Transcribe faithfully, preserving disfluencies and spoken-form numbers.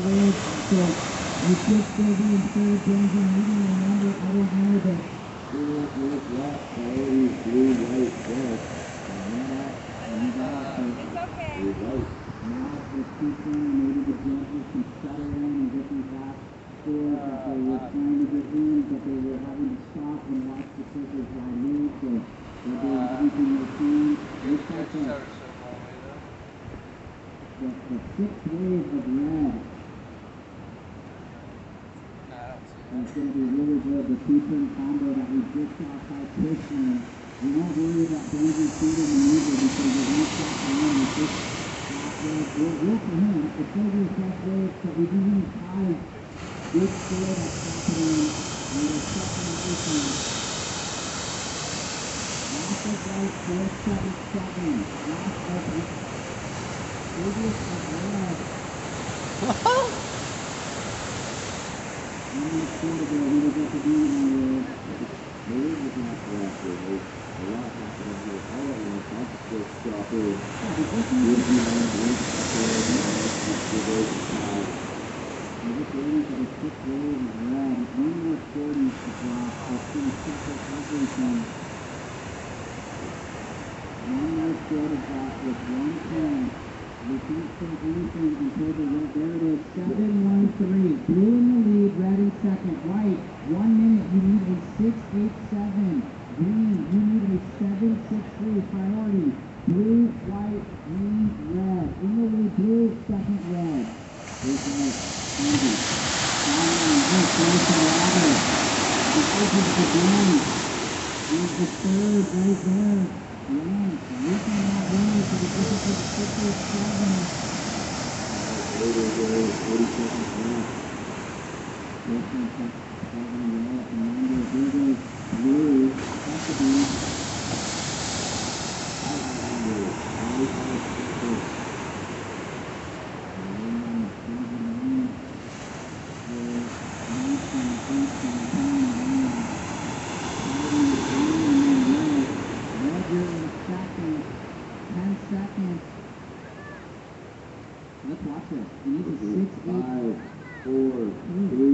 So you should still be in third games and leading the number. I don't know that. Blue, blue, black, priorities, blue, white, red. And that, and that, It's okay. Blue, white. now it's keeping maybe the judges can settle in and get these last scores that they were trying to get in, but they were having to stop and watch the Clippers ride lead. So they're doing everything they can. Looks like the, the, the sixth wave of red. It's going to be really good. The two-pin combo that we just saw by Pismo. We won't worry about Benji shooting the user because we're going to stop the run. It's just flat wave. We'll go for him. It's going to be a flat wave, but we do need five good score that's happening. And we're separating. Last of right, four seven seven. Last of biggest of red. I'm not sure to go a little bit to do here. Maybe it's not correct. There's a lot happening here. All at once, I'll just go stop it. We'll be on the link up there. We'll go to five. I'm just waiting for the six wave of red. One more forties to drop. It's going to settle everything. One more quarter drop with one ten. We can't say anything until the red. There it is. seven one three. Blue in the lead, red in second. White, one minute. You need a six eight seven. Green, you need a seven six three. Priority. Blue, white, green, red. In the lead, blue, second, red. Here's the next. Andy. Following this, goes to Robert. This is the green. Here's the third right there. Lance, looking at running for the difficult six eight seven. Later, there is forty seconds left. Looking for seven left. And under Google, blue, has to be. twenty-five seconds. ten seconds. Let's watch it. He needs a six eight. Five, four, three,